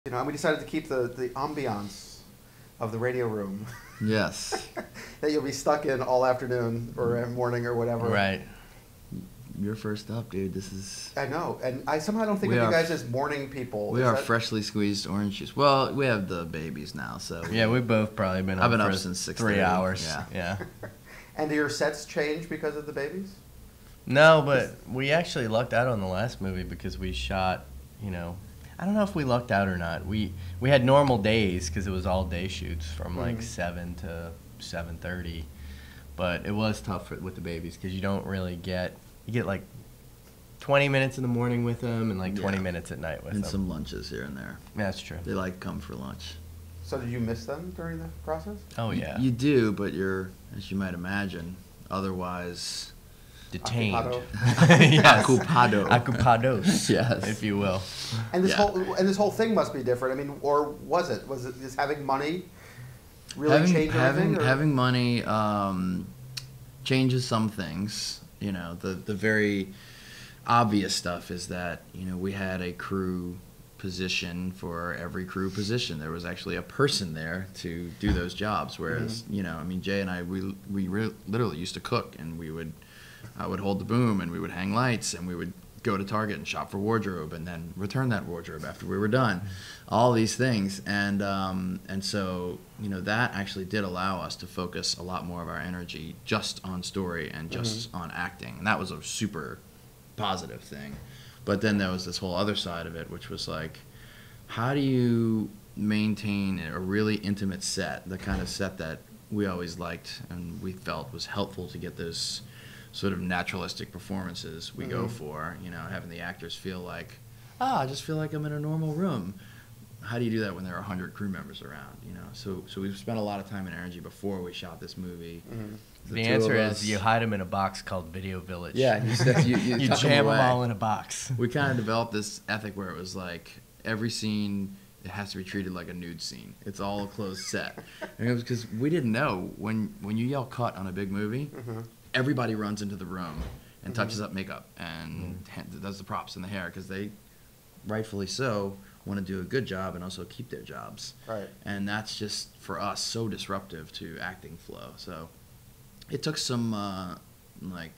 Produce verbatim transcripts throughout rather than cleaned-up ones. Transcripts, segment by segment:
You know, and we decided to keep the, the ambiance of the radio room. Yes. That you'll be stuck in all afternoon or morning or whatever. Right. You're first up, dude. This is... I know. And I somehow don't think We of are- you guys as morning people. We Is are that- freshly squeezed orange juice. Well, we have the babies now, so... Yeah, we've both probably been I've up been for up since six three thirty, hours. yeah. yeah. And do your sets change because of the babies? No, but we actually lucked out on the last movie because we shot, you know, I don't know if we lucked out or not. We we had normal days because it was all day shoots from like Mhm. seven to seven thirty, but it was tough for, with the babies because you don't really get you get like twenty minutes in the morning with them and like twenty Yeah. minutes at night with And them. some lunches here and there. That's true. They like to come for lunch. So did you miss them during the process? Oh You- yeah, You do, but you're, as you might imagine, otherwise... detained. Occupado? Yes. Occupado. Occupados, Yes. if you will. And this Yeah. whole and this whole thing must be different. I mean, or was it? Was it just having money really having, change having, everything? or- having money um, changes some things. You know, the the very obvious stuff is that, you know, we had a crew position for every crew position. There was actually a person there to do those jobs. Whereas, you know, I mean, Jay and I, we we re- literally used to cook, and we would I would hold the boom, and we would hang lights, and we would go to Target and shop for wardrobe, and then return that wardrobe after we were done. All these things, and um, and so, you know, that actually did allow us to focus a lot more of our energy just on story and just on acting, and that was a super positive thing. But then there was this whole other side of it, which was like, how do you maintain a really intimate set, the kind of set that we always liked and we felt was helpful to get those sort of naturalistic performances we go Mhm. for, you know, having the actors feel like, ah, I just feel like I'm in a normal room. How do you do that when there are one hundred crew members around, you know? So so we've spent a lot of time and energy before we shot this movie. Mhm. The, two answer of is us- you hide them in a box called Video Village. Yeah, you, said you, you, you tuck 'em jam them away. all in a box. We kind of developed this ethic where it was like every scene, it has to be treated like a nude scene. It's all a closed set. And it was because we didn't know when when you yell cut on a big movie, Mhm. everybody runs into the room and Mhm. touches up makeup and ha- does the props and the hair because they, rightfully so, want to do a good job and also keep their jobs. Right. And that's just, for us, so disruptive to acting flow. So it took some, uh, like,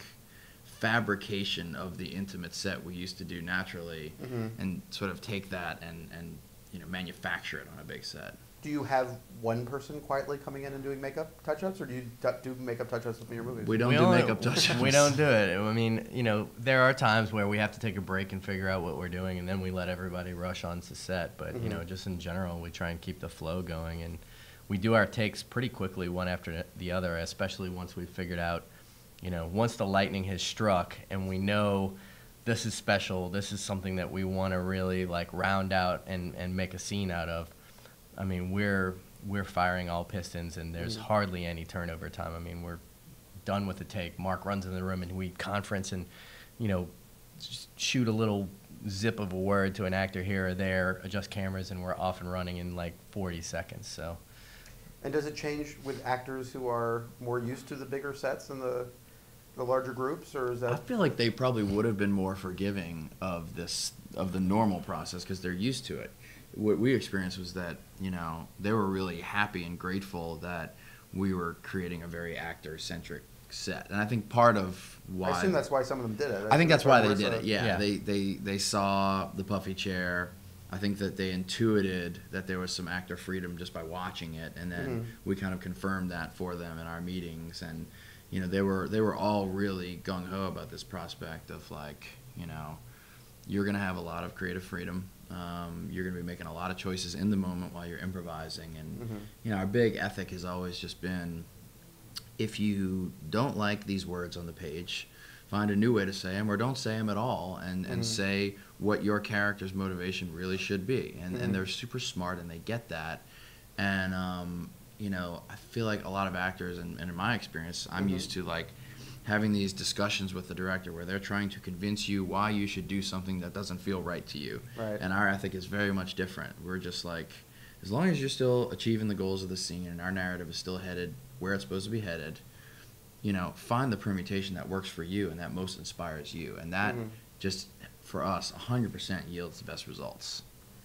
fabrication of the intimate set we used to do naturally Mhm. and sort of take that and, and, you know, manufacture it on a big set. Do you have one person quietly coming in and doing makeup touch-ups, or do you d- do makeup touch-ups in your movies? We don't We do only- makeup touch-ups. We don't do it. I mean, you know, there are times where we have to take a break and figure out what we're doing, and then we let everybody rush onto set. But, you know, Mhm. just in general, we try and keep the flow going. And we do our takes pretty quickly, one after the other, especially once we've figured out, you know, once the lightning has struck and we know this is special, this is something that we want to really, like, round out and, and make a scene out of. I mean, we're we're firing all pistons, and there's Mhm. hardly any turnover time. I mean, we're done with the take. Mark runs in the room, and we conference and, you know, just shoot a little zip of a word to an actor here or there, adjust cameras, and we're off and running in like forty seconds. So, And does it change with actors who are more used to the bigger sets and the the larger groups, or is I that? feel like they probably would have been more forgiving of this, of the normal process, because they're used to it. What we experienced was that, you know, they were really happy and grateful that we were creating a very actor-centric set. And I think part of why... I assume that's why some of them did it. I think that's why they Marissa- did it, yeah. Yeah. They, they, they saw the puffy chair. I think that they intuited that there was some actor freedom just by watching it, and then Mhm. we kind of confirmed that for them in our meetings. And, you know, they were they were all really gung-ho about this prospect of, like, you know, you're going to have a lot of creative freedom. Um, you're going to be making a lot of choices in the moment while you're improvising. And, Mhm. you know, our big ethic has always just been, if you don't like these words on the page, find a new way to say them, or don't say them at all, and, and Mhm. say what your character's motivation really should be. And, Mhm. and they're super smart, and they get that. And, um, you know, I feel like a lot of actors, and, and in my experience, I'm Mhm. used to, like, having these discussions with the director where they're trying to convince you why you should do something that doesn't feel right to you. Right. And our ethic is very much different. We're just like, as long as you're still achieving the goals of the scene and our narrative is still headed where it's supposed to be headed, you know, find the permutation that works for you and that most inspires you. And that Mhm. just, for us, one hundred percent yields the best results.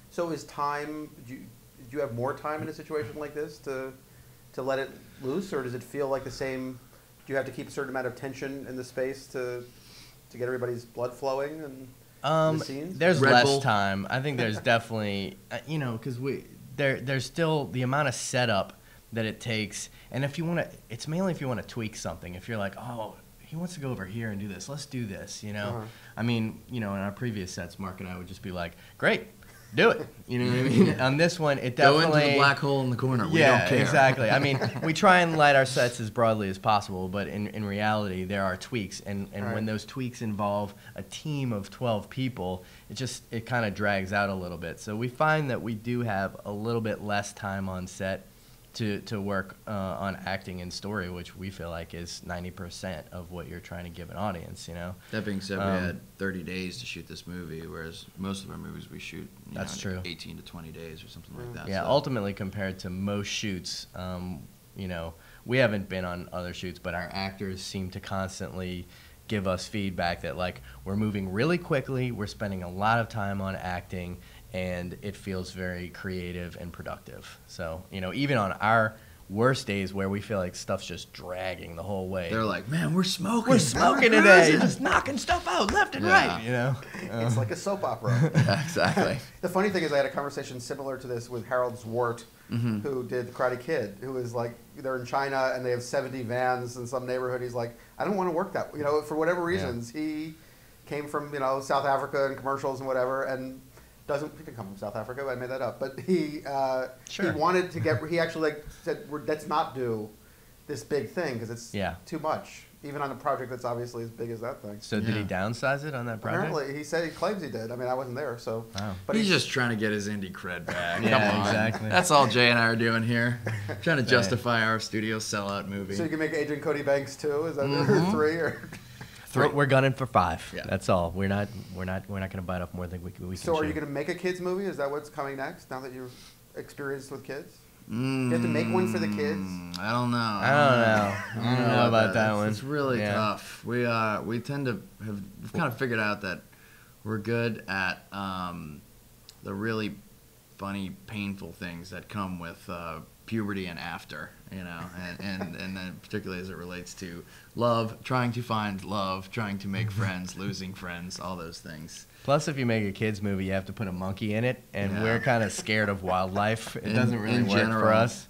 So is time? Do you, do you have more time in a situation like this to to let it loose, or does it feel like the same? Do you have to keep a certain amount of tension in the space to to get everybody's blood flowing and Um, the scenes? there's Red less Bull. time. I think there's definitely, uh, you know, because we there there's still the amount of setup that it takes, and if you want to, it's mainly if you want to tweak something. If you're like, oh, he wants to go over here and do this, let's do this. You know, Uh-huh. I mean, you know, in our previous sets, Mark and I would just be like, great, do it. You know what I mean? On this one, it Go definitely into the black hole in the corner. We yeah, don't care. exactly. I mean, we try and light our sets as broadly as possible, but in, in reality, there are tweaks, and, and Right. when those tweaks involve a team of twelve people, it just it kind of drags out a little bit. So we find that we do have a little bit less time on set to to work uh, on acting and story, which we feel like is ninety percent of what you're trying to give an audience. You know. That being said, Um, we had thirty days to shoot this movie, whereas most of our movies we shoot you That's know, true. eighteen to twenty days or something like Mm. that. Yeah, so. ultimately compared to most shoots, um, you know, we haven't been on other shoots, but our actors seem to constantly give us feedback that, like, we're moving really quickly, we're spending a lot of time on acting, and it feels very creative and productive. So, you know, even on our worst days where we feel like stuff's just dragging the whole way, They're like, man, we're smoking. we're smoking today, just knocking stuff out left and Yeah. right, you know? It's like a soap opera. Yeah, exactly. The funny thing is, I had a conversation similar to this with Harold Zwart, Mhm. who did The Karate Kid, who is like, they're in China and they have seventy vans in some neighborhood. He's like, I don't want to work that, you know, for whatever Yeah. reasons. He came from, you know, South Africa and commercials and whatever, and doesn't, he could come from South Africa, I made that up, but he, uh, Sure. he wanted to get, he actually like said, We're, let's not do this big thing because it's Yeah. too much, even on a project that's obviously as big as that thing. So did he Yeah. downsize it on that project? Apparently, he said, he claims he did. I mean, I wasn't there, so. Wow. But He's just trying to get his indie cred back. Yeah, Come on. exactly. That's all Jay and I are doing here. Trying to Right. justify our studio sellout movie. So you can make Agent Cody Banks too? Is that Mhm. three or? We're, we're gunning for five. Yeah. That's all. We're not. We're not. We're not going to bite off more than we, can- we can. So are you chew. going to make a kids movie? Is that what's coming next? Now that you're experienced with kids, Mm, you have to make one for the kids. I don't know. I don't know. I don't know about that It's- one. It's really Yeah. tough. We uh we tend to have we've kind of figured out that we're good at um, the really funny, painful things that come with uh, puberty and after, you know, and, and, and then particularly as it relates to love, trying to find love, trying to make friends, losing friends, all those things. Plus, if you make a kids movie, you have to put a monkey in it, and Yeah. we're kind of scared of wildlife. It In- doesn't really in work for general. us.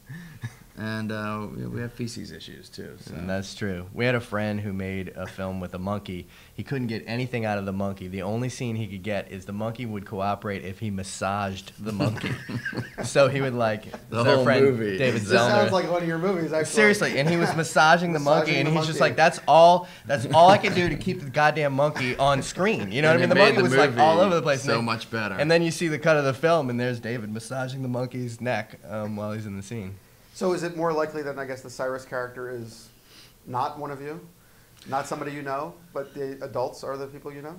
And uh, we we have feces issues too. So. And that's true. We had a friend who made a film with a monkey. He couldn't get anything out of the monkey. The only scene he could get is the monkey would cooperate if he massaged the monkey. So he would like The it's our whole friend movie. David This Zellner. sounds like one of your movies. Actually. Seriously, and he was massaging the monkey, Massaging and the he's just monkey. like, "That's all. That's all I can do to keep the goddamn monkey on screen." You know what I And mean? it The made monkey was like movie all over the place. So and then, much better. And then you see the cut of the film, and there's David massaging the monkey's neck um, while he's in the scene. So is it more likely that I guess the Cyrus character is not one of you, not somebody you know, but the adults are the people you know?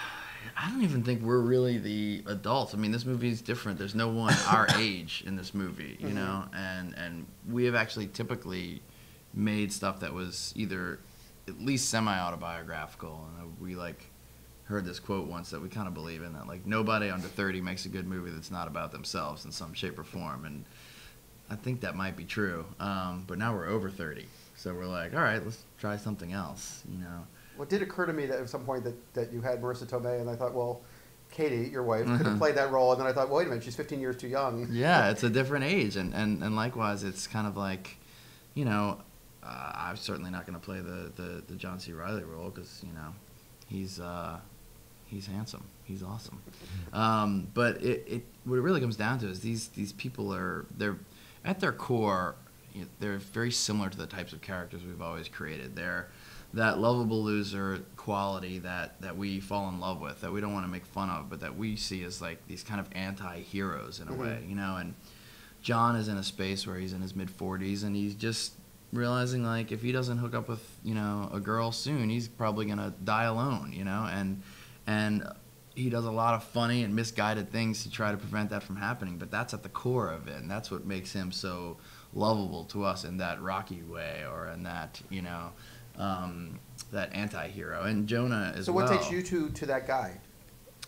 I don't even think we're really the adults. I mean, this movie is different. There's no one our age in this movie, you Mhm. know, and and we have actually typically made stuff that was either at least semi-autobiographical, and we like heard this quote once that we kind of believe in, that like nobody under thirty makes a good movie that's not about themselves in some shape or form, and I think that might be true. Um, but now we're over thirty, so we're like, all right, let's try something else, you know. Well, it did occur to me that at some point that, that you had Marissa Tomei, and I thought, well, Katie, your wife, could have Mhm. played that role, and then I thought, well, wait a minute, she's fifteen years too young. Yeah, it's a different age, and, and, and likewise, it's kind of like, you know, uh, I'm certainly not going to play the, the, the John C. Reilly role because, you know, he's uh, he's handsome, he's awesome. Um, but it, it what it really comes down to is these these people are they're at their core, you know, they're very similar to the types of characters we've always created. They're that lovable loser quality that, that we fall in love with, that we don't want to make fun of, but that we see as like these kind of anti-heroes in a Mhm. way, you know. And John is in a space where he's in his mid forties, and he's just realizing like if he doesn't hook up with, you know, a girl soon, he's probably gonna die alone, you know. And and he does a lot of funny and misguided things to try to prevent that from happening, but that's at the core of it, and that's what makes him so lovable to us in that Rocky way, or in that, you know, um, that anti-hero. And Jonah as So well. what takes you to, to that guy?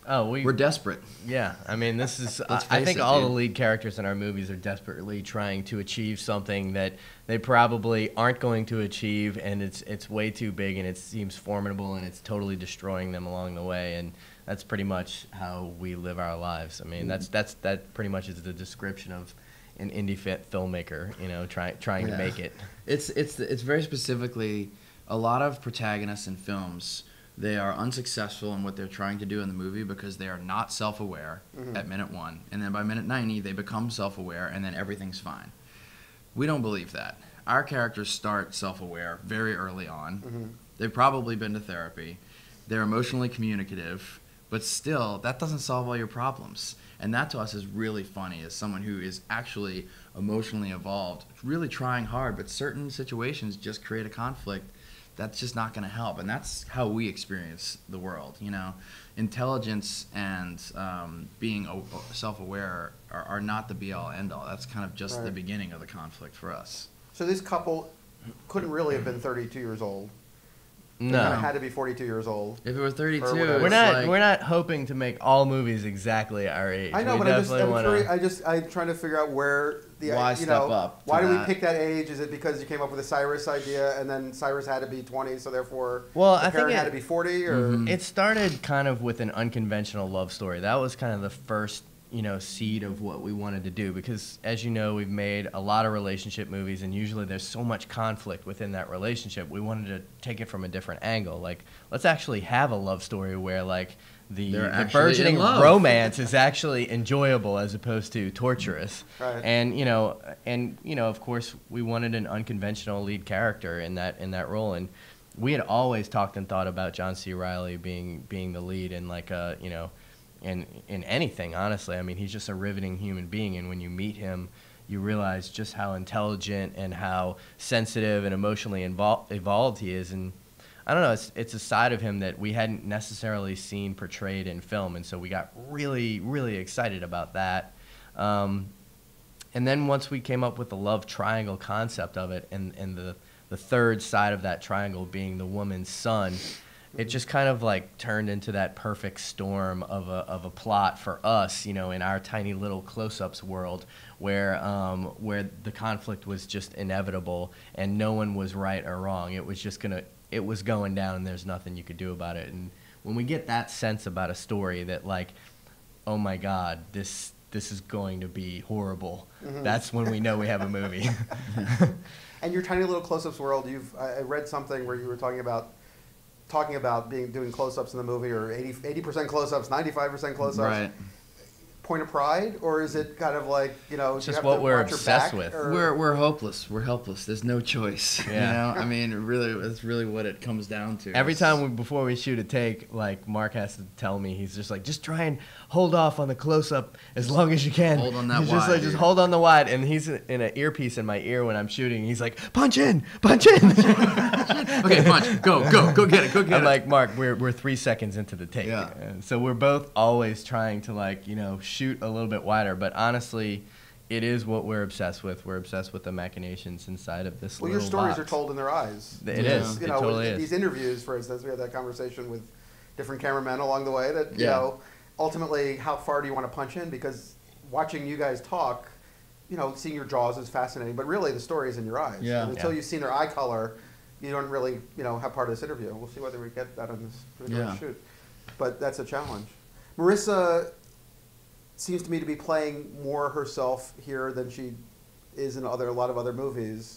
Oh, we We're desperate. Yeah, I mean, this is. I, Let's I face think it, all dude. the lead characters in our movies are desperately trying to achieve something that they probably aren't going to achieve, and it's it's way too big, and it seems formidable, and it's totally destroying them along the way, and that's pretty much how we live our lives. I mean, that's that's that pretty much is the description of an indie fit filmmaker, you know, trying trying Yeah. to make it. It's it's it's very specifically a lot of protagonists in films. They are unsuccessful in what they're trying to do in the movie because they are not self-aware Mhm. at minute one, and then by minute ninety they become self-aware, and then everything's fine. We don't believe that. Our characters start self-aware very early on. Mhm. They've probably been to therapy. They're emotionally communicative, but still, that doesn't solve all your problems. And that to us is really funny as someone who is actually emotionally evolved, really trying hard, but certain situations just create a conflict that's just not going to help. And that's how we experience the world. You know, intelligence and um, being o- self-aware are, are not the be-all, end-all. That's kind of just Right. the beginning of the conflict for us. So this couple couldn't really have been thirty-two years old. They No. kind of had to be forty-two years old. If it was thirty-two, Or whatever. it's We're not like, we're not hoping to make all movies exactly our age. I know, we but I'm just, definitely I'm wanna- curious, I just, I'm trying to figure out where the, Why you step know, up to why do we that? pick that age? Is it because you came up with a Cyrus idea and then Cyrus had to be twenty, so therefore Well, the I think parent it- had to be forty, or? Mhm. It started kind of with an unconventional love story. That was kind of the first, you know, seed of what we wanted to do because, as you know, we've made a lot of relationship movies, and usually there's so much conflict within that relationship. We wanted to take it from a different angle. Like, let's actually have a love story where, like, the, They're the actually burgeoning in love. romance is actually enjoyable as opposed to torturous. Right. And you know, and you know, of course, we wanted an unconventional lead character in that in that role, and we had always talked and thought about John C. Reilly being being the lead in like a you know, in in anything. Honestly, I mean, he's just a riveting human being, and when you meet him, you realize just how intelligent and how sensitive and emotionally invol- evolved he is, and I don't know, it's, it's a side of him that we hadn't necessarily seen portrayed in film, and so we got really, really excited about that. Um, and then once we came up with the love triangle concept of it, and, and the, the third side of that triangle being the woman's son, it just kind of like turned into that perfect storm of a, of a plot for us, you know, in our tiny little close-ups world where, um, where the conflict was just inevitable and no one was right or wrong. It was just going to... it was going down and there's nothing you could do about it. And when we get that sense about a story that like, oh my God, this this is going to be horrible, Mhm. that's when we know we have a movie. And your tiny little close-ups world, you've, I I read something where you were talking about, talking about being, doing close-ups in the movie, or eighty, eighty percent close-ups, ninety-five percent close-ups. right. Point of pride, or is it kind of like, you know, It's you just have what to we're watch your obsessed back, with. or- We're we're hopeless. We're helpless. There's no choice. Yeah. You know, I mean, really, that's really what it comes down to. Every It's- time we, before we shoot a take, like Mark has to tell me, he's just like, just try and hold off on the close-up as long as you can. Hold on that He's just wide, like, just dude. hold on the wide, and he's in an earpiece in my ear when I'm shooting. He's like, punch in, punch in. Okay, punch. Go, go, go get it. Go get I'm it. like, Mark, we're we're three seconds into the take. Yeah. And so we're both always trying to like, you know, shoot a little bit wider. But honestly, it is what we're obsessed with. We're obsessed with the machinations inside of this Well, your little stories box. are told in their eyes. It Yeah. is. You It know, totally with is. these interviews, for instance, we had that conversation with different cameramen along the way that, you Yeah. know, ultimately, how far do you want to punch in? Because watching you guys talk, you know, seeing your jaws is fascinating, but really the story is in your eyes. Yeah. And until Yeah. you've seen their eye color, you don't really, you know, have part of this interview. We'll see whether we get that on this particular Yeah. shoot. But that's a challenge. Marissa seems to me to be playing more herself here than she is in other a lot of other movies.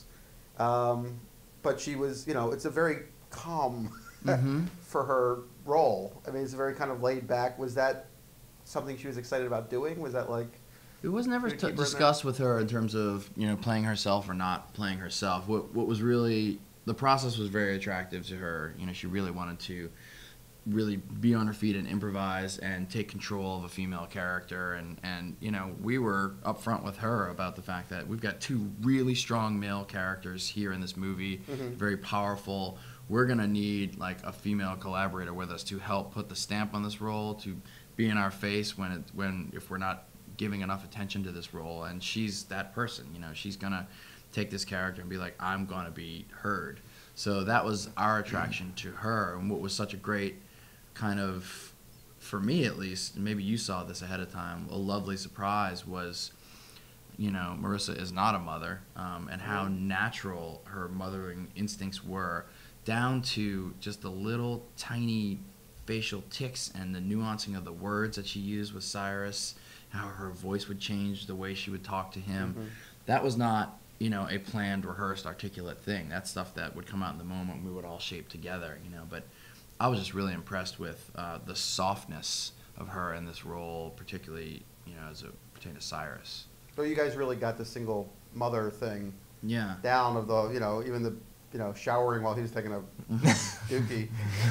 Um, but she was, you know, it's a very calm Mhm. for her role. I mean, it's very kind of laid back. Was that something she was excited about doing? Was that like, It was never Gonna t- keep her in there? discussed with her in terms of, you know, playing herself or not playing herself. What what was really, the process was very attractive to her. You know, she really wanted to really be on her feet and improvise and take control of a female character. And, and you know, we were upfront with her about the fact that we've got two really strong male characters here in this movie, Mhm. very powerful. We're going to need, like, a female collaborator with us to help put the stamp on this role, to be in our face when it, when if we're not giving enough attention to this role. And she's that person, you know, she's going to take this character and be like, I'm going to be heard. So that was our attraction to her, and what was such a great kind of for me at least, maybe you saw this ahead of time, a lovely surprise was, you know, Marissa is not a mother, um, and how natural her mothering instincts were, down to just the little tiny facial tics and the nuancing of the words that she used with Cyrus, how her voice would change, the way she would talk to him. Mm-hmm. That was not, you know, a planned, rehearsed, articulate thing. That's stuff that would come out in the moment. We would all shape together, you know. But I was just really impressed with uh, the softness of her in this role, particularly, you know, as it pertained to Cyrus. So you guys really got the single mother thing yeah. down of the, you know, even the, you know, showering while he was taking a dookie.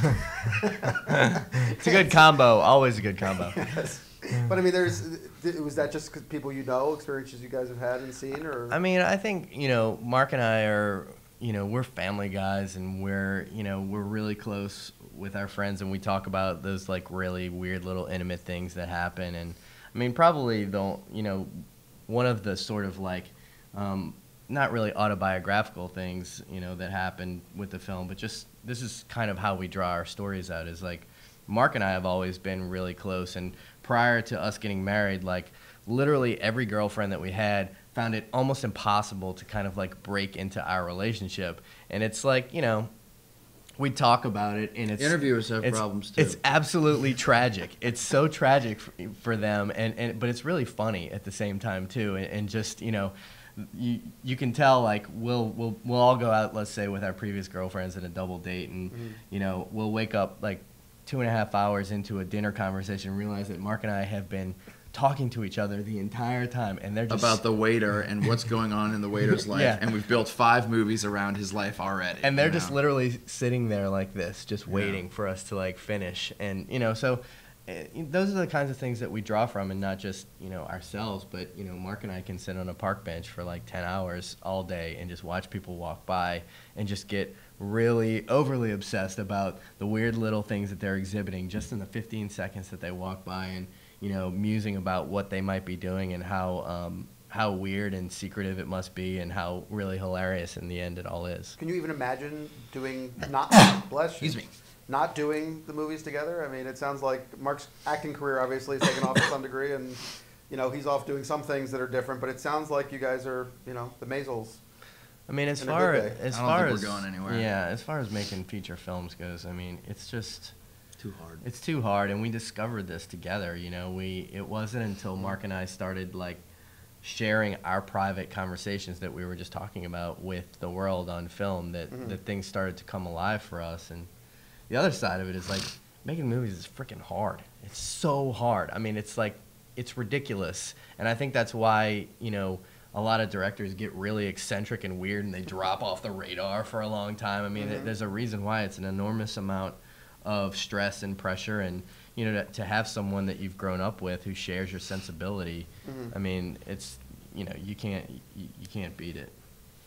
It's a good combo, always a good combo. Yes. But I mean, there's, was that just 'cause people you know, experiences you guys have had and seen, or? I mean, I think, you know, Mark and I are, you know, we're family guys, and we're, you know, we're really close with our friends, and we talk about those, like, really weird little intimate things that happen. And I mean, probably don't, you know, one of the sort of like, um, not really autobiographical things, you know, that happened with the film, but just this is kind of how we draw our stories out, is like Mark and I have always been really close, and prior to us getting married, like literally every girlfriend that we had found it almost impossible to kind of like break into our relationship. And it's like, you know, we talk about it, and it's interviewers have it's, problems too. It's absolutely tragic. It's so tragic for, for them, and, and but it's really funny at the same time too. And, and just, you know, you you can tell, like we'll we'll we'll all go out, let's say, with our previous girlfriends in a double date, and mm-hmm. you know, we'll wake up like two and a half hours into a dinner conversation and realize that Mark and I have been talking to each other the entire time, and they're just about the waiter and what's going on in the waiter's life. Yeah. And we've built five movies around his life already. And they're just know? literally sitting there like this, just waiting yeah. for us to like finish. And you know, so uh, those are the kinds of things that we draw from, and not just, you know, ourselves, but you know, Mark and I can sit on a park bench for like ten hours all day and just watch people walk by and just get really overly obsessed about the weird little things that they're exhibiting just in the fifteen seconds that they walk by, and you know, musing about what they might be doing, and how um, how weird and secretive it must be, and how really hilarious in the end it all is. Can you even imagine doing not bless you, excuse me not doing the movies together? I mean, it sounds like Mark's acting career obviously has taken off to some degree, and you know, he's off doing some things that are different. But it sounds like you guys are, you know, the Maisels. I mean, as far as I don't far think as we're going anywhere. Yeah, as far as making feature films goes, I mean, it's just too hard. It's too hard, and we discovered this together. You know, we it wasn't until Mark and I started like sharing our private conversations that we were just talking about with the world on film that mm-hmm. that things started to come alive for us. And the other side of it is like making movies is freaking hard. It's so hard. I mean, it's like it's ridiculous, and I think that's why, you know, a lot of directors get really eccentric and weird, and they drop off the radar for a long time. I mean, mm-hmm. there's a reason why. It's an enormous amount of stress and pressure, and you know, to, to have someone that you've grown up with who shares your sensibility. Mm-hmm. I mean, it's, you know, you can't you, you can't beat it.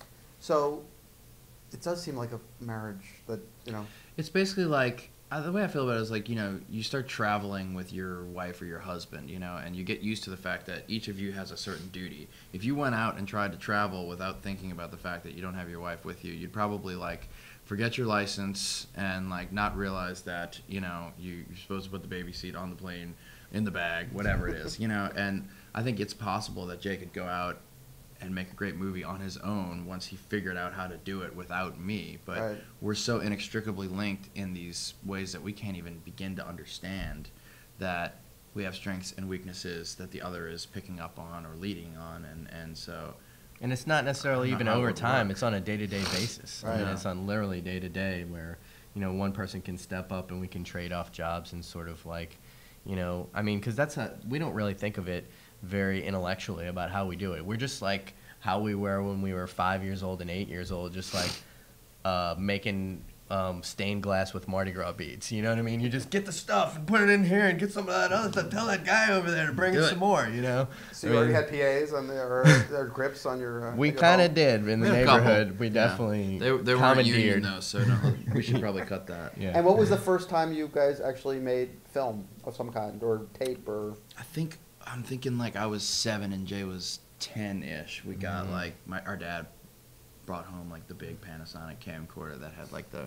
So it does seem like a marriage that, you know, it's basically like, uh, the way I feel about it is like, you know, you start traveling with your wife or your husband, you know, and you get used to the fact that each of you has a certain duty. If you went out and tried to travel without thinking about the fact that you don't have your wife with you, you'd probably like forget your license and like not realize that, you know, you, you're supposed to put the baby seat on the plane, in the bag, whatever it is, you know. And I think it's possible that Jay could go out and make a great movie on his own once he figured out how to do it without me. But right. we're so inextricably linked in these ways that we can't even begin to understand that we have strengths and weaknesses that the other is picking up on or leading on. And, and so... And it's not necessarily even over time. It's on a day-to-day basis. Right. I mean, it's on literally day-to-day where, you know, one person can step up and we can trade off jobs and sort of like, you know, I mean, because that's a, we don't really think of it very intellectually about how we do it. We're just like how we were when we were five years old and eight years old, just like uh, making um, stained glass with Mardi Gras beads. You know what I mean? You just get the stuff and put it in here and get some of that other stuff. Tell that guy over there to bring Do us it. some more, you know? So you I already mean, had P As on the, or, or grips on your... Uh, we your kind of home? did in the We had a couple. neighborhood. We Yeah. definitely They, they weren't commandeered. union though, so no, we should probably cut that. Yeah. And what was the first time you guys actually made film of some kind, or tape, or... I think, I'm thinking like I was seven and Jay was ten-ish. We got Mhm. like, my our dad brought home like the big Panasonic camcorder that had like the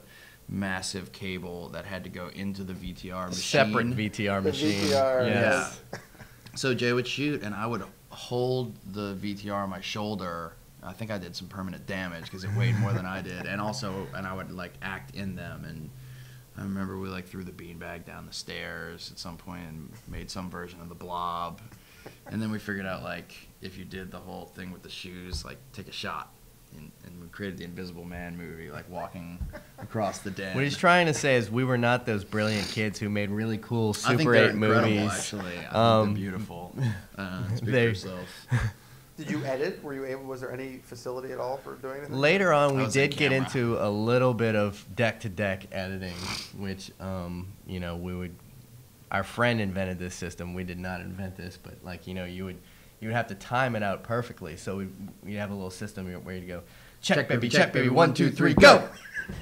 massive cable that had to go into the V T R machine. Separate V T R The machine. V T R, Yes. Yeah. So Jay would shoot, and I would hold the V T R on my shoulder. I think I did some permanent damage because it weighed more than I did, and also, and I would like act in them. And I remember we like threw the beanbag down the stairs at some point and made some version of the Blob. And then we figured out like if you did the whole thing with the shoes, like take a shot. And, and we created the Invisible Man movie, like walking across the den. What he's trying to say is we were not those brilliant kids who made really cool I think Super they're eight incredible, movies. actually. I think Um, they're beautiful. Uh, speak for they- yourself. Did you edit? Were you able? Was there any facility at all for doing anything? Later on, I we was in did get camera. into a little bit of deck-to-deck editing, which, um, you know, we would. Our friend invented this system. We did not invent this, but like you know, you would you would have to time it out perfectly. So we we'd have a little system where you'd go, check, Check, baby, baby, check, check, baby, baby, one, one, two, two, three, three, go.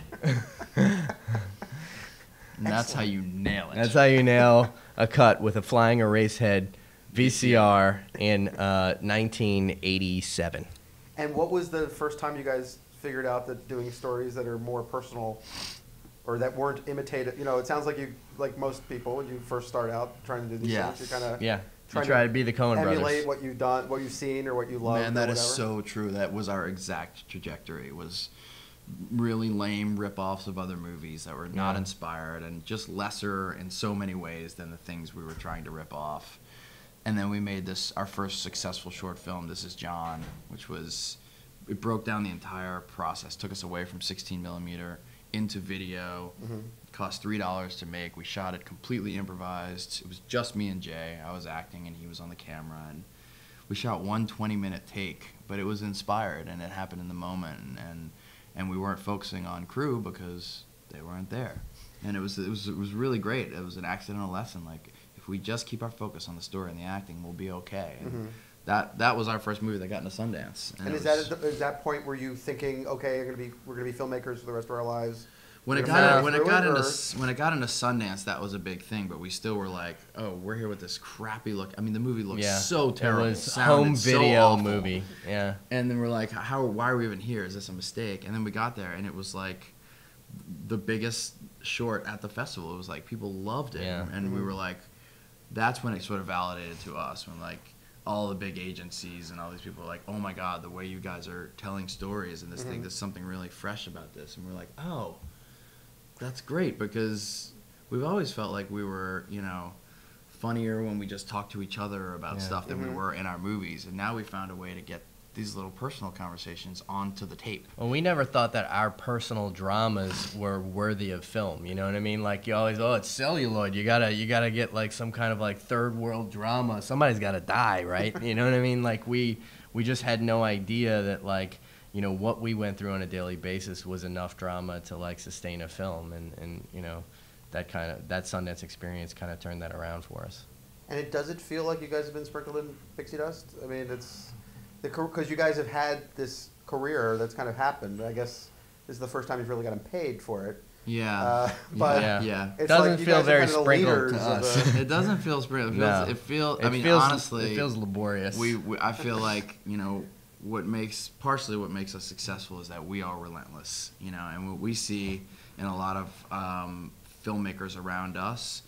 And that's how you nail it. That's how you nail a cut with a flying erase head V C R in uh, nineteen eighty-seven. And what was the first time you guys figured out that doing stories that are more personal, or that weren't imitated? You know, it sounds like you, like most people, when you first start out trying to do these Yes. things, you kind of Yeah, you Trying try to to be the Coen emulate brothers. what you've done, what you've seen, or what you love. Man, that or is whatever. so true. That was our exact trajectory. Was really lame rip-offs of other movies that were not Yeah. inspired and just lesser in so many ways than the things we were trying to rip off. And then we made this our first successful short film, This Is John, which was it broke down the entire process, took us away from sixteen millimeter into video. Mhm. Cost three dollars to make. We shot it completely improvised. It was just me and Jay. I was acting and he was on the camera, and we shot one twenty-minute take, but it was inspired and it happened in the moment, and, and and we weren't focusing on crew because they weren't there, and it was it was it was really great. It was an accidental lesson. Like if we just keep our focus on the story and the acting, we'll be okay. And Mhm. that that was our first movie that got into Sundance. And it is was- that at the- is that point where you thinking, okay, you're gonna be we're gonna be filmmakers for the rest of our lives? When it You're gonna got power when it through got it, into or- s- when it got into Sundance, that was a big thing. But we still were like, oh, we're here with this crappy look. I mean, the movie looked Yeah, so terrible. It was sounded home so video awful. movie. Yeah. And then we're like, how? Why are we even here? Is this a mistake? And then we got there, and it was like the biggest short at the festival. It was like people loved it, Yeah. and we Mhm. were like, that's when it sort of validated to us when like all the big agencies and all these people were like, oh my god, the way you guys are telling stories and this thing, Mhm. there's something really fresh about this, and we're like, oh, that's great, because we've always felt like we were, you know, funnier when we just talked to each other about Yeah. stuff than Mhm. we were in our movies, and now we found a way to get these little personal conversations onto the tape. Well, we never thought that our personal dramas were worthy of film. You know what I mean? Like you always, oh, it's celluloid. You gotta, you gotta get like some kind of like third world drama. Somebody's gotta die, right? You know what I mean? Like we, we just had no idea that like, you know, what we went through on a daily basis was enough drama to like sustain a film, and and you know, that kind of that Sundance experience kind of turned that around for us. And it does it feel like you guys have been sprinkled in pixie dust? I mean, it's the because you guys have had this career that's kind of happened. I guess this is the first time you've really gotten paid for it. Yeah. Uh, but Yeah. yeah. it's Doesn't like you feel guys are very kind of the sprinkled leaders to of us. the- It doesn't feel spring. It feels. No. It feel. I It mean, feels, honestly, it feels laborious. we, we. I feel like you know what makes partially what makes us successful is that we are relentless. You know, and what we see in a lot of um, filmmakers around us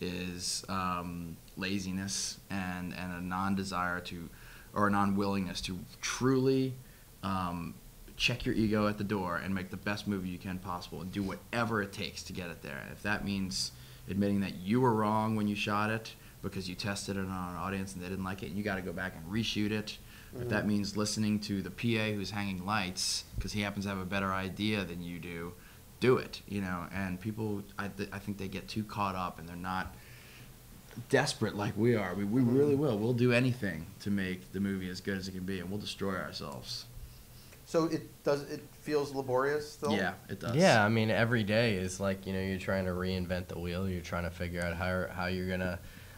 is um, laziness and and a non-desire to, or a non-willingness to truly. Um, check your ego at the door and make the best movie you can possible and do whatever it takes to get it there. And if that means admitting that you were wrong when you shot it because you tested it on an audience and they didn't like it and you got to go back and reshoot it, if that means listening to the P A who's hanging lights because he happens to have a better idea than you do, do it, you know. And people, I, th- I think they get too caught up and they're not desperate like we are. We, we really will. We'll do anything to make the movie as good as it can be, and we'll destroy ourselves. So it does. It feels laborious still. Yeah, it does. Yeah, I mean, every day is like, you know, you're trying to reinvent the wheel. You're trying to figure out how how you're gonna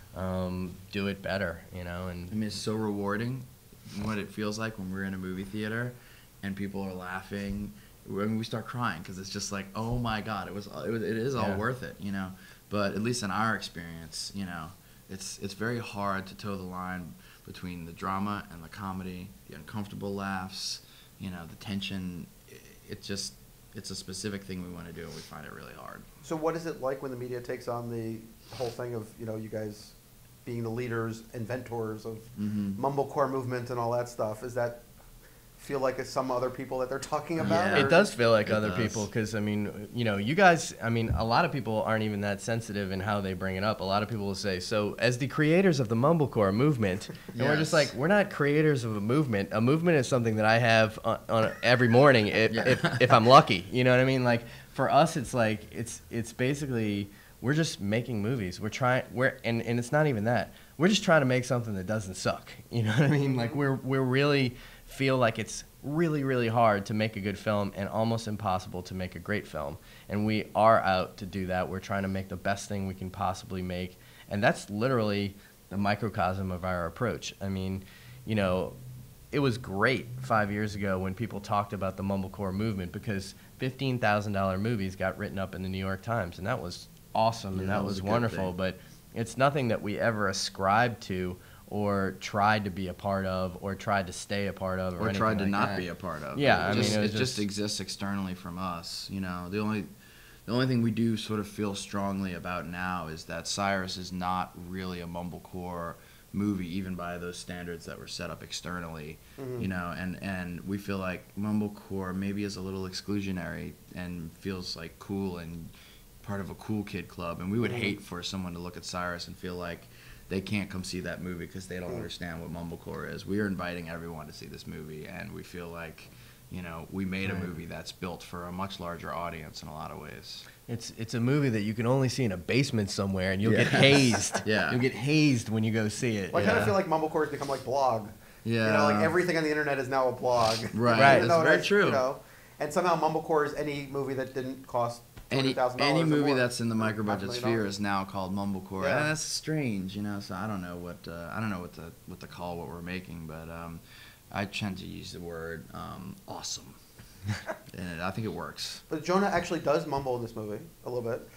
um, do it better, you know. And I mean, it's so rewarding what it feels like when we're in a movie theater and people are laughing. I mean, we start crying because it's just like, oh my god, it was, it, was, it is all Yeah. worth it, you know. But at least in our experience, you know, it's it's very hard to toe the line between the drama and the comedy, the uncomfortable laughs, you know, the tension. It, it just it's a specific thing we want to do, and we find it really hard. So what is it like when the media takes on the whole thing of, you know, you guys being the leaders, inventors of Mm-hmm. mumblecore movement and all that stuff? Is that feel like it's some other people that they're talking about? Yeah. or- It does feel like It other does. people because, I mean, you know, you guys, I mean, a lot of people aren't even that sensitive in how they bring it up. A lot of people will say, so as the creators of the mumblecore movement, and we're just Yes. like, we're not creators of a movement. A movement is something that I have on, on every morning if, Yeah. if, if I'm lucky. You know what I mean? Like, for us, it's like, it's it's basically, we're just making movies. We're trying, we're, and, and it's not even that. We're just trying to make something that doesn't suck. You know what I mean? Like, we're, we're really feel like it's really, really hard to make a good film and almost impossible to make a great film. And we are out to do that. We're trying to make the best thing we can possibly make. And that's literally the microcosm of our approach. I mean, you know, it was great five years ago when people talked about the mumblecore movement because fifteen thousand dollar movies got written up in the New York Times. And that was awesome, Yeah, and that that was was a good wonderful. thing. But it's nothing that we ever ascribed to or tried to be a part of or tried to stay a part of or, Or anything tried to like not that. be a part of. Yeah, it I mean, just, it it, was just, just- exists externally from us. You know, the only the only thing we do sort of feel strongly about now is that Cyrus is not really a mumblecore movie, even by those standards that were set up externally. Mhm. You know, and and we feel like mumblecore maybe is a little exclusionary and feels like cool and part of a cool kid club. And we would Mhm. hate for someone to look at Cyrus and feel like they can't come see that movie because they don't Mm. understand what mumblecore is. We are inviting everyone to see this movie, and we feel like, you know, we made a Right. movie that's built for a much larger audience in a lot of ways. It's it's a movie that you can only see in a basement somewhere, and you'll Yeah. get hazed. Yeah. You'll get hazed when you go see it. Well, I kind Yeah. of feel like mumblecore has become like blog. Yeah. You know, like everything on the internet is now a blog. Right. Right. Even That's though it very has, true. You know, and somehow mumblecore is any movie that didn't cost two Any hundred thousand dollars any or movie more. that's in the micro Half a budget million sphere dollars. is now called mumblecore. Yeah. And that's strange, you know. So I don't know what uh, I don't know what to what to call what we're making, but um, I tend to use the word um, awesome, and I think it works. But Jonah actually does mumble in this movie a little bit.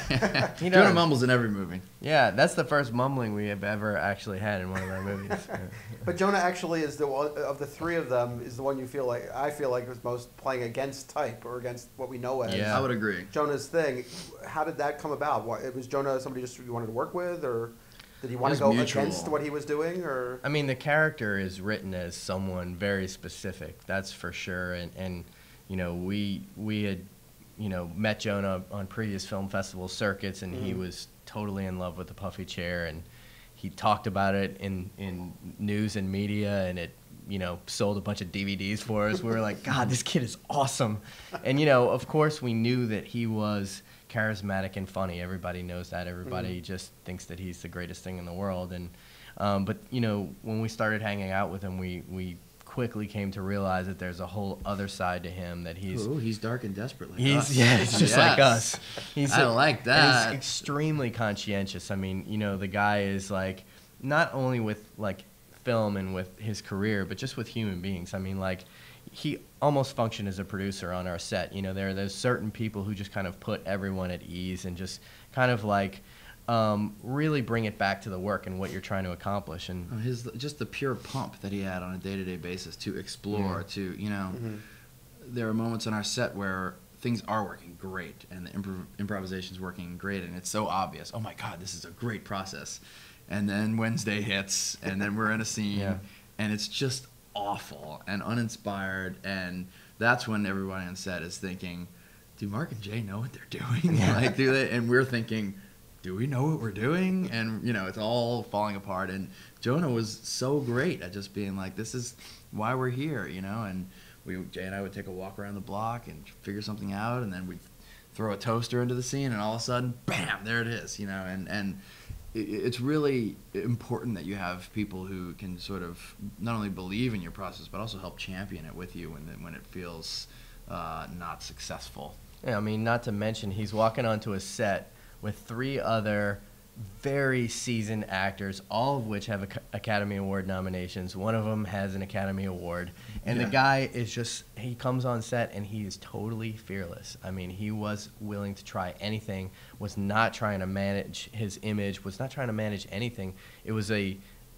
He Jonah does. mumbles in every movie. Yeah, that's the first mumbling we have ever actually had in one of our movies. Yeah. But Jonah actually is the one of the three of them is the one you feel like I feel like was most playing against type or against what we know as Yeah. I would agree. Jonah's thing. How did that come about? Why, it was Jonah somebody just you wanted to work with, or did he want It to was go mutual. against what he was doing, or I mean, the character is written as someone very specific, that's for sure. And, and you know, we we had, you know, met Jonah on previous film festival circuits, and he Mhm. was totally in love with the puffy chair, and he talked about it in, in news and media, and it, you know, sold a bunch of D V Ds for us. We were like, God, this kid is awesome. And, you know, of course, we knew that he was charismatic and funny. Everybody knows that. Everybody Mhm. just thinks that he's the greatest thing in the world. And um, but you know, when we started hanging out with him, we we quickly came to realize that there's a whole other side to him that he's. Ooh, he's dark and desperate like He's us. yeah, he's just like Yes. us. He's I like and that. He's extremely conscientious. I mean, you know, the guy is like not only with like film and with his career, but just with human beings. I mean, like he almost functioned as a producer on our set. You know, there there's certain people who just kind of put everyone at ease and just kind of like um, really bring it back to the work and what you're trying to accomplish. And Oh, his just the pure pump that he had on a day-to-day basis to explore, Yeah. to you know, Mhm. there are moments on our set where things are working great and the improv- improvisation's working great, and it's so obvious. Oh my God, this is a great process. And then Wednesday hits, and then we're in a scene, Yeah. and it's just awful and uninspired, and that's when everyone on set is thinking, do Mark and Jay know what they're doing? Yeah. Like, do they? And we're thinking, do we know what we're doing? And, you know, it's all falling apart. And Jonah was so great at just being like, this is why we're here, you know? And we, Jay and I would take a walk around the block and figure something out, and then we'd throw a toaster into the scene, and all of a sudden, bam, there it is, you know? And, and it, it's really important that you have people who can sort of not only believe in your process, but also help champion it with you when, it- when it feels uh, not successful. yeah, I mean, not to mention he's walking onto a set with three other very seasoned actors, all of which have Ac- Academy Award nominations. One of them has an Academy Award. And Yeah. the guy is just, he comes on set and he is totally fearless. I mean, he was willing to try anything, was not trying to manage his image, was not trying to manage anything. It was a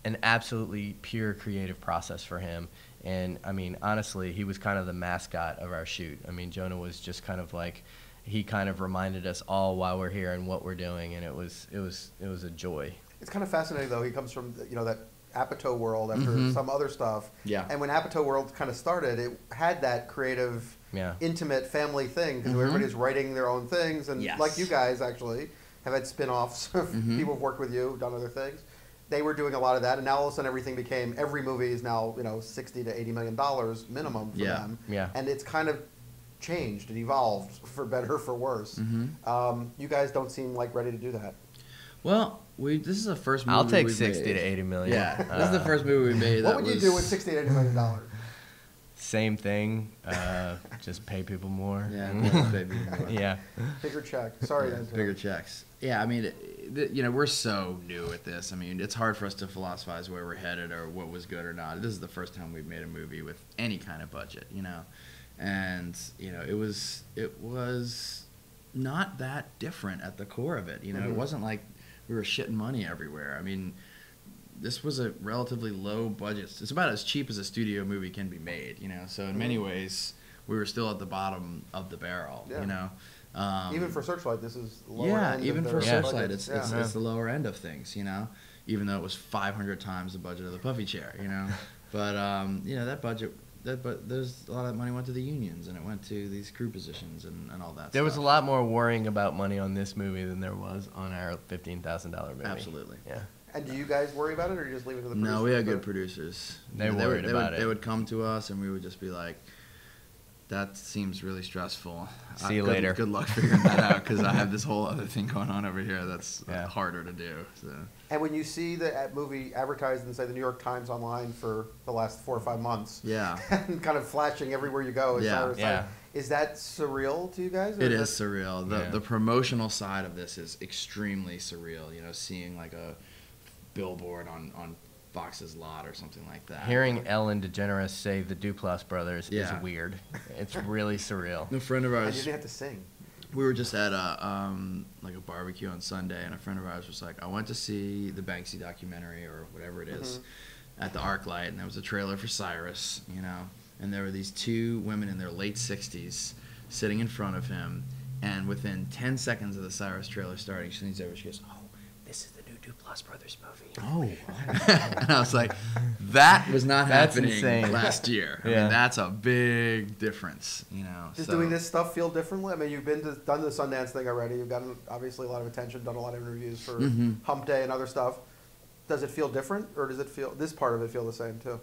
an absolutely pure creative process for him. And I mean, honestly, he was kind of the mascot of our shoot. I mean, Jonah was just kind of like, he kind of reminded us all why we're here and what we're doing, and it was it was it was a joy. It's kind of fascinating though. He comes from, you know, that Apatow world after Mhm. some other stuff. Yeah. And when Apatow world kind of started, it had that creative, Yeah. intimate family thing because Mhm. everybody's writing their own things, and Yes. like you guys actually have had spin-offs of Mhm. people who've worked with you, done other things. They were doing a lot of that, and now all of a sudden everything became, every movie is now, you know, sixty to eighty million dollars minimum for Yeah. them. Yeah. And it's kind of changed and evolved for better or for worse. Mhm. Um, you guys don't seem like ready to do that. Well, we this is the first movie I'll take we've sixty made. to eighty million. Yeah, Uh, this is the first movie we made. What that would was, you do with sixty to eighty million dollars? Same thing. Uh, just pay people more. Yeah, yeah, baby. Yeah. Bigger check. Sorry, Yeah, Dan. bigger checks. Yeah, I mean, it, it- you know, we're so new at this. I mean, it's hard for us to philosophize where we're headed or what was good or not. This is the first time we've made a movie with any kind of budget, you know, and you know, it was it was not that different at the core of it. You know, Mhm. it wasn't like we were shitting money everywhere. I mean, this was a relatively low budget. It's about as cheap as a studio movie can be made, you know. So in many Mhm. ways, we were still at the bottom of the barrel, Yeah. you know. Um, Even for Searchlight, this is lower yeah, end even of for their Searchlight, budgets. it's, it's Yeah. it's the lower end of things, you know. Even though it was five hundred times the budget of the puffy chair, you know. But um, you know, that budget, that but there's a lot of that money went to the unions and it went to these crew positions and, and all that. There was a stuff. lot more worrying about money on this movie than there was on our fifteen thousand dollar movie. Absolutely. Yeah. And do you guys worry about it, or you just leave it to the producers? No, we had to- good producers. They You know, worried would, they about would, it. They would come to us, and we would just be like, "That seems really stressful. See Uh, you good, later." Good luck figuring that out, because I have this whole other thing going on over here that's uh, Yeah. harder to do." So. And when you see the ad- movie advertised in, say, the New York Times online for the last four or five months, Yeah. and kind of flashing everywhere you go, as Yeah. Cyrus Yeah. said, is that surreal to you guys? or It is that- surreal. The Yeah. the promotional side of this is extremely surreal. You know, seeing like a billboard on on Fox's lot or something like that. Hearing Ellen DeGeneres say the Duplass brothers Yeah. is weird. It's really surreal. A friend of And you ours, didn't have to sing. we were just at a um, like a barbecue on Sunday, and a friend of ours was like, "I went to see the Banksy documentary or whatever it is Mhm. at the ArcLight, and there was a trailer for Cyrus, you know, and there were these two women in their late sixties sitting in front of him, and within ten seconds of the Cyrus trailer starting, she leans over, she goes, 'Oh, this is the new Duplass Brothers movie.'" Oh. And I was like, that was not That's happening insane. last year. I Yeah. mean, that's a big difference, you know. Does so- doing this stuff feel differently? I mean, you've been to, done the Sundance thing already. You've gotten obviously a lot of attention, done a lot of interviews for Mhm. Hump Day and other stuff. Does it feel different, or does it feel this part of it feel the same too?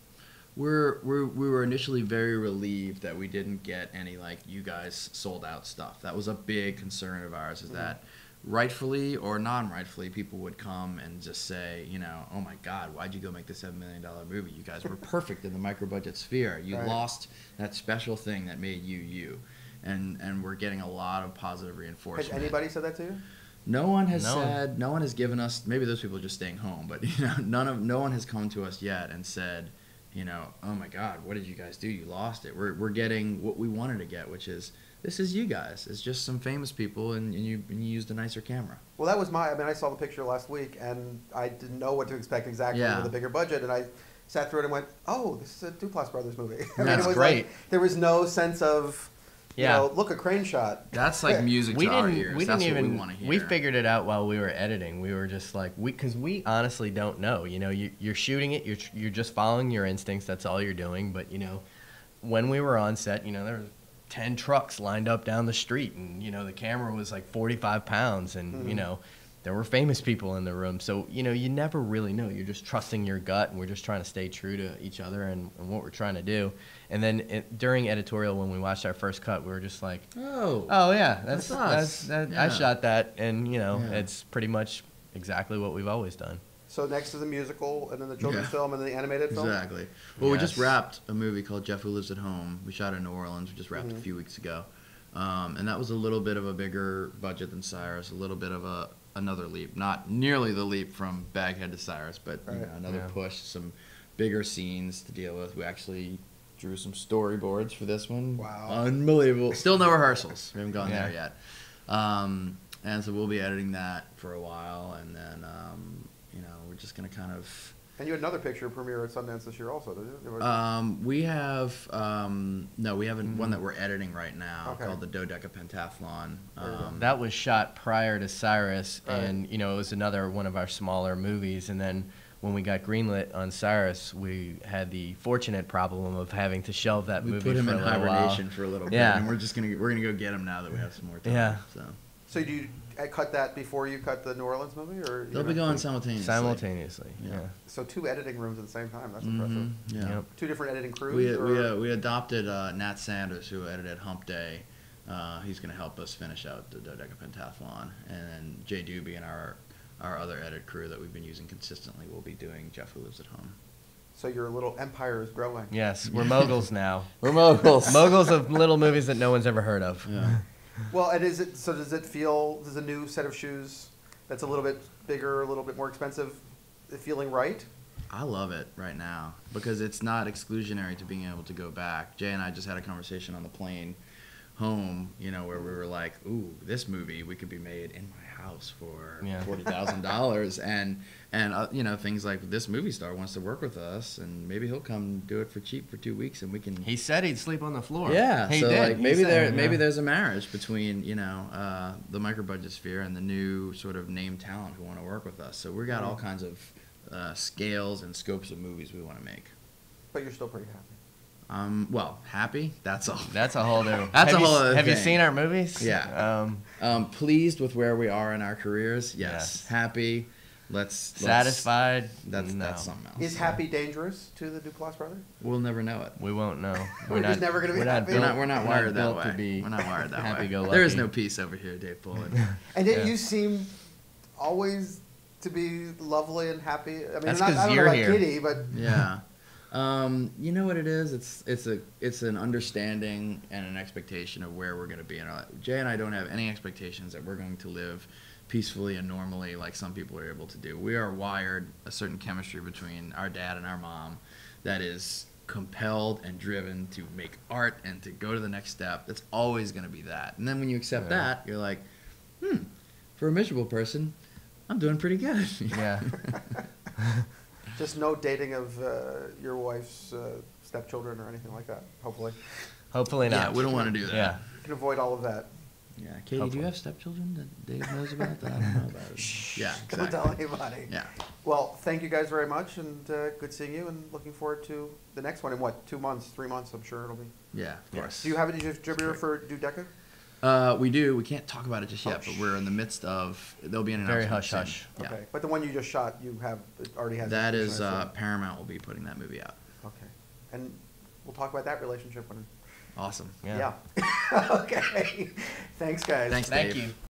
We're, we're we were initially very relieved that we didn't get any like you guys sold out stuff. That was a big concern of ours. Is Mhm. that rightfully or non-rightfully, people would come and just say, you know, "Oh my God, why'd you go make the seven million dollar movie? You guys were perfect in the micro budget sphere. You Right. lost that special thing that made you you." And and we're getting a lot of positive Has reinforcement. anybody said that to you? No one has No one. said. No one has given us. Maybe those people are just staying home, but you know, none of. No one has come to us yet and said, you know, "Oh my God, what did you guys do? You lost it." We're we're getting what we wanted to get, which is this is you guys. It's just some famous people, and, and you and you used a nicer camera. Well, that was my. I mean, I saw the picture last week, and I didn't know what to expect exactly Yeah. with a bigger budget, and I sat through it and went, "Oh, this is a Duplass Brothers movie." I mean, That's it was great. like there was no sense of, you Yeah. know, look, a crane shot. That's like music We to our didn't. ears. We That's didn't what even. we want to hear. We figured it out while we were editing. We were just like, we, because we honestly don't know. You know, you, you're shooting it. You're you're just following your instincts. That's all you're doing. But you know, when we were on set, you know, there were ten trucks lined up down the street, and you know, the camera was like forty-five pounds, and Mhm. you know, there were famous people in the room. So you know, you never really know. You're just trusting your gut, and we're just trying to stay true to each other and, and what we're trying to do. And then it, during editorial, when we watched our first cut, we were just like, Oh. oh yeah, that's That's us. that's, that, I Yeah. shot that, and you know, Yeah. it's pretty much exactly what we've always done. So next is the musical, and then the children's Yeah. film, and then the animated film. Exactly. Well, we just Yes. wrapped a movie called Jeff Who Lives at Home. We shot in New Orleans. We just wrapped Mhm. a few weeks ago, um, and that was a little bit of a bigger budget than Cyrus. A little bit of a another leap, not nearly the leap from Baghead to Cyrus, but you Right. know, another Yeah. push. Some bigger scenes to deal with. We actually drew some storyboards for this one. Wow. Unbelievable. Still no rehearsals. We haven't gone Yeah. there yet. Um, and so we'll be editing that for a while, and then um, you know we're just gonna kind of And you had another picture premiere at Sundance this year also, did you? Um, we have um, no, we have a, Mm-hmm. one that we're editing right now Okay. called the Dodeca Pentathlon. There you go. Um, That was shot prior to Cyrus, Right. and you know it was another one of our smaller movies. And then when we got greenlit on Cyrus, we had the fortunate problem of having to shelve that we movie put him for in a little hibernation while. for a little Yeah. bit, and we're just gonna we're gonna go get him now that we have some more time. Yeah. So So do you uh, cut that before you cut the New Orleans movie, or they'll you be know, going like- simultaneously. Simultaneously, Yeah. yeah. So two editing rooms at the same time. That's Mhm, impressive. Yeah. Yep. Two different editing crews. We or? we uh, we adopted uh, Nat Sanders, who edited Hump Day. Uh, he's going to help us finish out the Dodeca Pentathlon, and then Jay Duplass and our our other edit crew that we've been using consistently will be doing Jeff Who Lives at Home. So your little empire is growing. Yes, we're moguls now. We're moguls. Moguls of little movies that no one's ever heard of. Yeah. Well, and is it so? Does it feel? Does a new set of shoes that's a little bit bigger, a little bit more expensive, feeling right? I love it right now because it's not exclusionary to being able to go back. Jay and I just had a conversation on the plane home, you know, where we were like, "Ooh, this movie we could be made in my house for Yeah. forty thousand dollars," and and uh, you know things like this movie star wants to work with us, and maybe he'll come do it for cheap for two weeks, and we can. He said he'd sleep on the floor. Yeah, he so did. like He maybe said, there yeah. maybe there's a marriage between you know uh, the micro budget sphere and the new sort of name talent who want to work with us. So we got all kinds of uh, scales and scopes of movies we want to make. But you're still pretty happy. Um, well, happy. That's all. That's a whole new. That's have a you, whole other Have you thing. seen our movies? Yeah. Um, Um, pleased with where we are in our careers. Yes. Yes. Happy. Let's, let's satisfied? That's No. that's something else. Is happy dangerous to the Duplass brothers? We'll never know it. We won't know. We're just never gonna be we're not happy. We're built- not we're not we're wired that built way. to be We're not wired that way. happy-go-lucky. There is no peace over here, Dave Bullen. And yet Yeah. you seem always to be lovely and happy. I mean, That's not, 'cause I don't you're know about here. Kitty, but Yeah. Um, you know what it is? It's it's a it's an understanding and an expectation of where we're going to be in our life. Jay and I don't have any expectations that we're going to live peacefully and normally like some people are able to do. We are wired a certain chemistry between our dad and our mom that is compelled and driven to make art and to go to the next step. It's always going to be that. And then when you accept Yeah. that, you're like, hmm, for a miserable person, I'm doing pretty good. Yeah. just no dating of uh, your wife's uh, stepchildren or anything like that, hopefully. Hopefully not. Yeah, we don't want to do that. Yeah. You can avoid all of that. Yeah, Katie, do Hopefully. you have stepchildren that Dave knows about? That I don't know about it. Yeah, Don't exactly. tell anybody. Yeah, Well, thank you guys very much, and uh, good seeing you, and looking forward to the next one in what, two months, three months, I'm sure it'll be. yeah, of course. Do you have a distributor for Dodeca? Uh, we do. We can't talk about it just yet, Oh, but we're in the midst of. There'll be an Very announcement hush, soon. hush. Yeah, Okay, but the one you just shot, you have, it already has. that is information, I uh, assume. Paramount will be putting that movie out. Okay, and we'll talk about that relationship when, Awesome. Yeah. yeah. Okay, thanks, guys. Thanks, Thank Dave. you.